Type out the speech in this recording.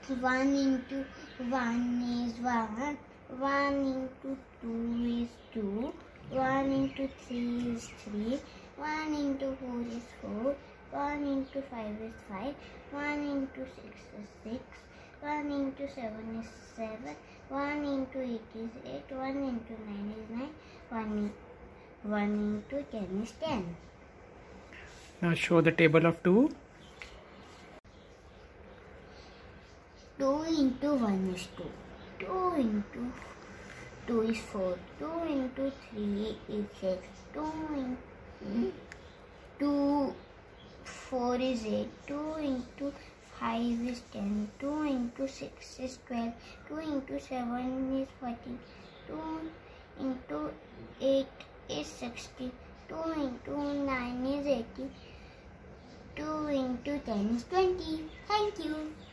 1 into 1 is 1. 1 into 2 is 2. 1 into 3 is 3. 1 into 4 is 4. 1 into 5 is 5. 1 into 6 is 6. 1 into 7 is 7. 1 into 8 is 8. 1 into 9 is 9. 1 into 10 is 10. Now show the table of 2. 2 into 1 is 2. 2 into 2 is 4. 2 into 3 is 6. 2 4 is 8. 2 into 5 is 10. 2 into 6 is 12. 2 into 7 is 14. 2 into 8 is 60. 2 into 9 is 80. 2 into 10 is 20. Thank you.